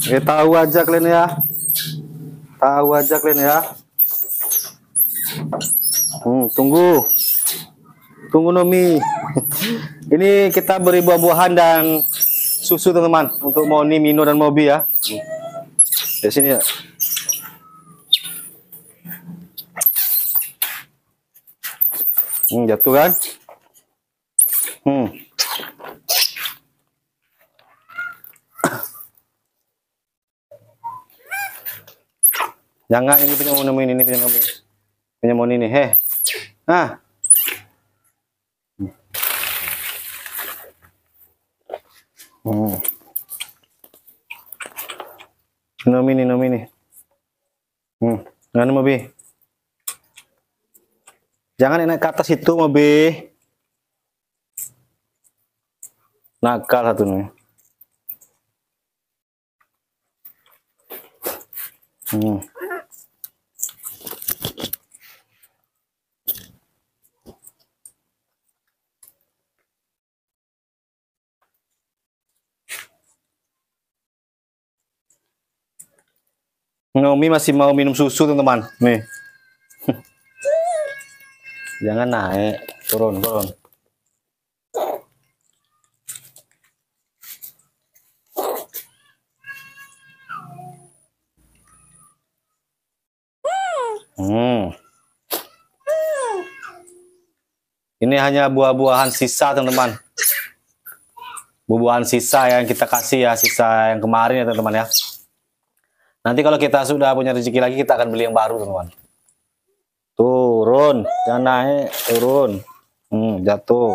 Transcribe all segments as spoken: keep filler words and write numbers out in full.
Ya tahu aja kalian ya. Tahu aja kalian ya. Hmm, tunggu. Tunggu Nomi. Ini kita beri buah-buahan dan susu teman-teman untuk Moni, Mino dan Mobi ya. Di sini ya. Hmm, jatuh kan? Hmm. Jangan, ini punya Moni, ini punya Mobi. Punya Moni nih, heh. Nah. Hmm. Nomi nih, Nomi nih. Hmm. Mana Mobi? Jangan naik ke atas itu, Mobi. Nakal satu nih. Hmm. Nomi masih mau minum susu teman-teman. Nih. Jangan naik, turun, turun. Hmm. Ini hanya buah-buahan sisa teman-teman. Buah-buahan sisa yang kita kasih ya, sisa yang kemarin ya teman-teman ya. Nanti kalau kita sudah punya rezeki lagi, kita akan beli yang baru teman-teman. Turun, jangan naik, turun. Hmm, jatuh.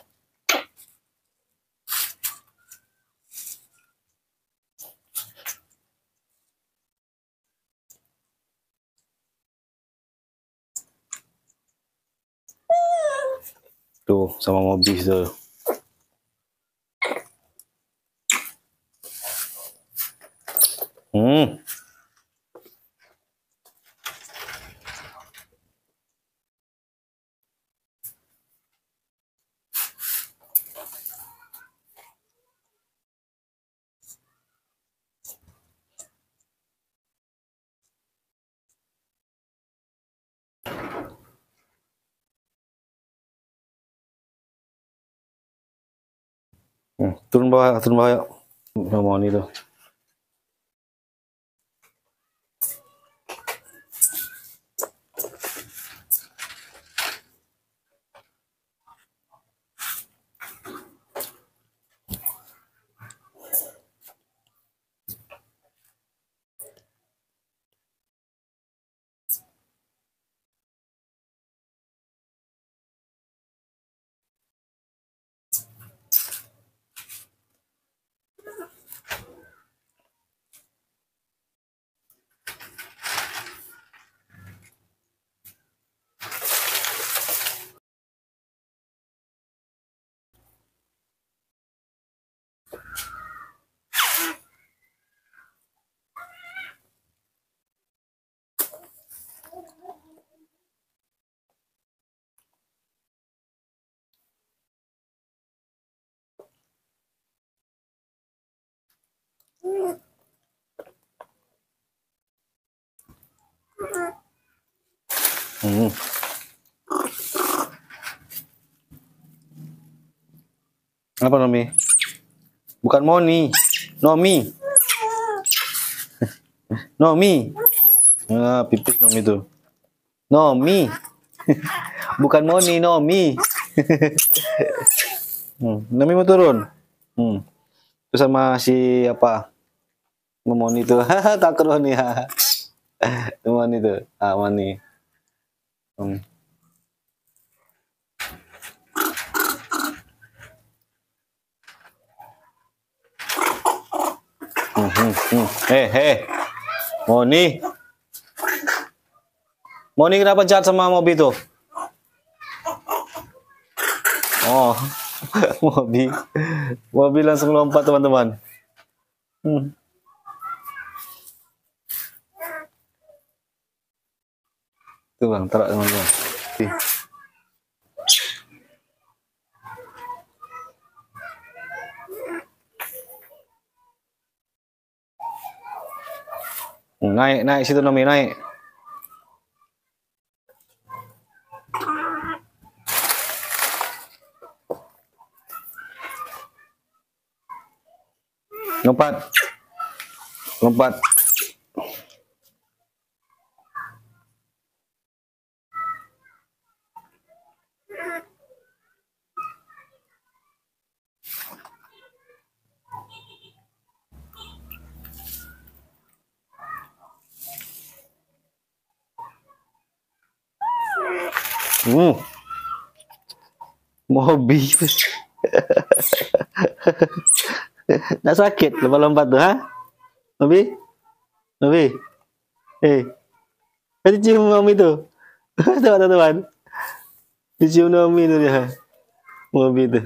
Tuh, sama mobil tuh. Hmm. Hmm. Turun bawah, turun bawah yuk. Mau itu. Hmm. Apa Nomi? Bukan Moni, Nomi. Nomi. Ah, pipis Nomi tuh. Nomi. Bukan Moni, Nomi. Hmm. Nomi mau turun. Hmm. Terus sama si apa? Moni tuh. Takut Moni ya. Moni tuh. Ah, Moni. Hmm. Hmm, hmm, hmm. Hei, hei. Moni. Moni kenapa jahat sama Mobi tuh? Oh, Mobi. Mobi langsung lompat teman-teman. Hmm. Tuh bang, taruh teman-teman. naik, naik situ Nomi, naik. Lompat. Lompat. Hmm. Mobi. Nak sakit lompat-lompat tuh, ha? Mobi? Mobi? Eh. Kan dicium Momi tuh. Teman-teman. Dicium Momi tuh dia. Mobi tuh.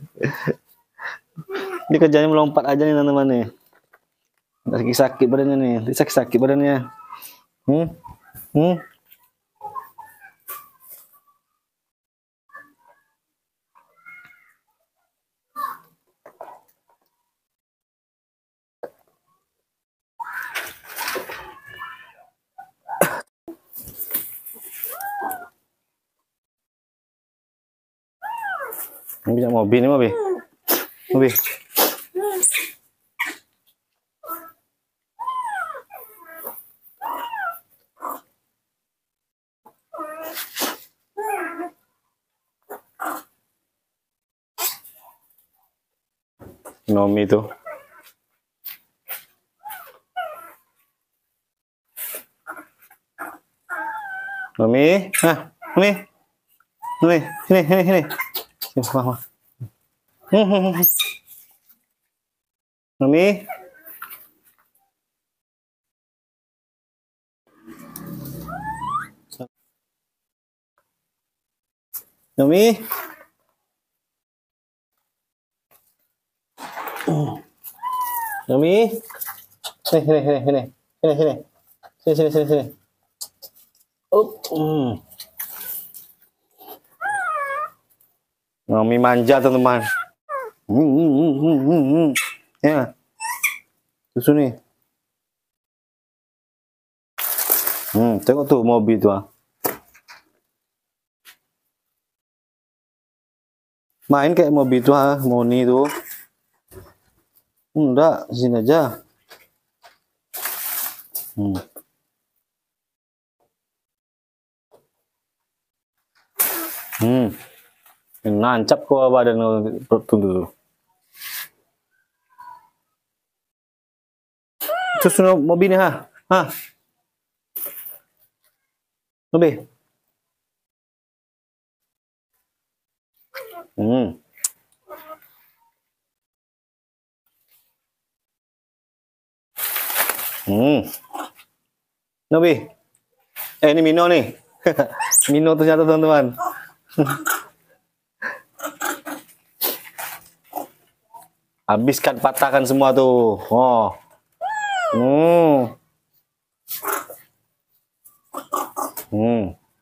Ini kerjanya melompat aja nih teman-teman nih. Sakit-sakit badannya nih. Sakit-sakit badannya. Hmm? Hmm? Ini bisa mobil nih, mobil. Mobil. Nomi tuh. Nomi, ah, Nomi. Nomi, sini, sini, sini. Sini, mama. Nomi. Nomi. Nomi. Sini, sini, sini, sini. Sini, sini. Sini, sini, sini, sini. Up. Hmm. Nomi manja teman-teman. Hmm, hmm, hmm, hmm, hmm, hmm. Ya. Susu nih. Hmm, tengok tuh mobil tuh. Ah. Main kayak mobil tuh, ah, Moni tuh. Enggak, sini aja. Hmm. Hmm. Nancap ke badan tuh. Susu mobil nih, ha? Ha? Mobil. Hmm. Hmm. Nobi. Eh, ini Mino nih. Mino ternyata teman-teman. Habiskan, patahkan semua tuh. Oh. Hmm. Hmm.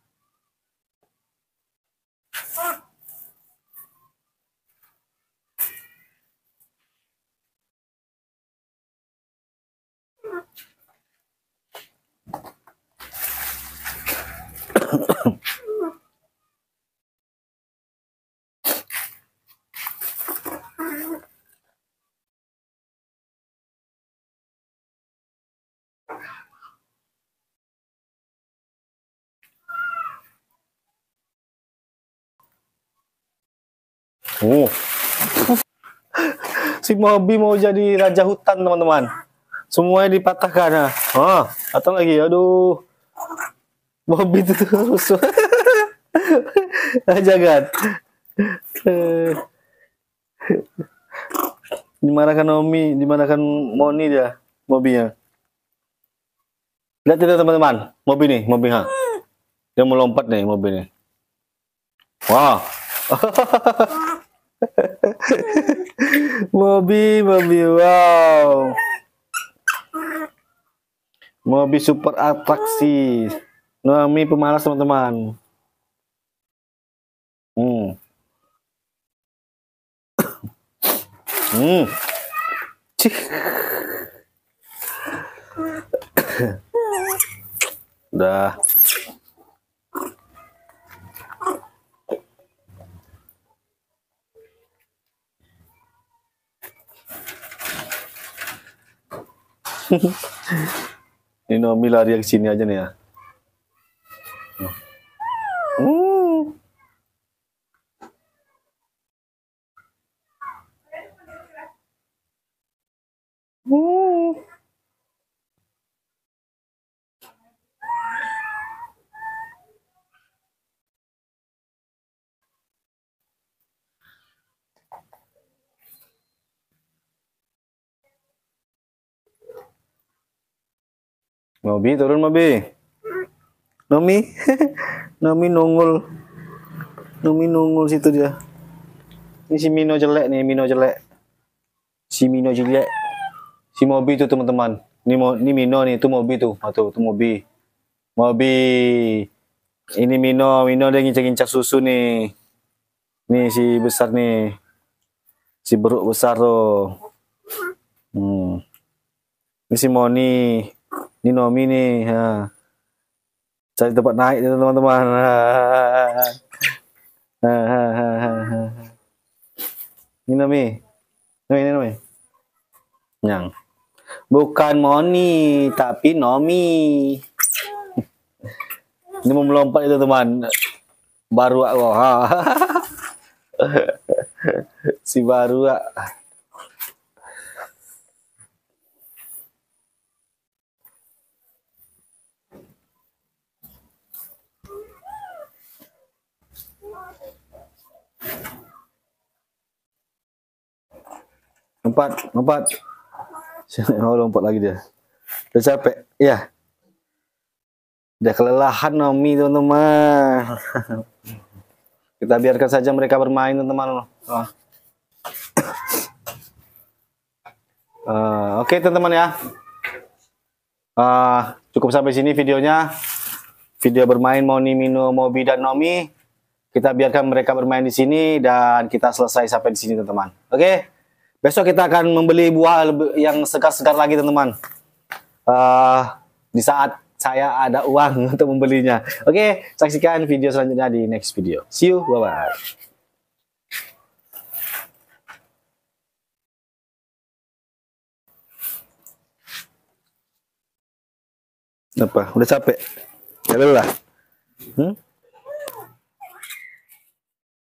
Oh. Si Mobi mau jadi raja hutan teman-teman. Semuanya dipatahkan. Nah. Oh, atau lagi, aduh. Mobi itu terus. Jangan. Dimarakan Nomi, dimarakan Moni dia, mobilnya. Lihat itu teman-teman, mobil nih, mobil ha. Dia mau lompat nih mobilnya. Wah. Mobil, mobil, wow. Mobil super atraksi. Nomi pemalas teman-teman. Hmm. Hmm. Cih. Udah. Ini Nomi lari ke sini aja nih ya. Hmm. Hmm. Mobi turun Mobi. Nomi. Nomi nongol. Nomi nongol situ dia. Ini si Mino jelek nih, Mino jelek. Si Mino jelek. Si Mobi itu teman-teman. Ini mo, ini Mino nih, itu Mobi tuh. Atau itu Mobi. Mobi. Ini Mino, Mino dia ngincak-ngincak susu nih. Nih si besar nih. Si beruk besar tuh. Hmm. Ini si Moni. Ini Nomi nih. Ha. Cari tempat naik teman-teman. Ini Nomi. Nomi, ini Nomi. Yang. Bukan Moni, tapi Nomi. Ini mau melompat itu teman. Baru aku. Si baru. Lompat, lompat. Oh, lompat lagi dia. Udah capek. Iya. Udah kelelahan Nomi teman-teman. Kita biarkan saja mereka bermain teman-teman. Oh. Uh, Oke okay, teman-teman ya. Uh, cukup sampai sini videonya. Video bermain Moni, Mino, Mobi dan Nomi. Kita biarkan mereka bermain di sini dan kita selesai sampai di sini teman-teman. Oke. Okay? Besok kita akan membeli buah yang segar-segar lagi teman-teman. Uh, di saat saya ada uang untuk membelinya. Oke, okay, saksikan video selanjutnya di next video. See you, bye-bye. Apa? Udah capek? Ya lah. Hmm?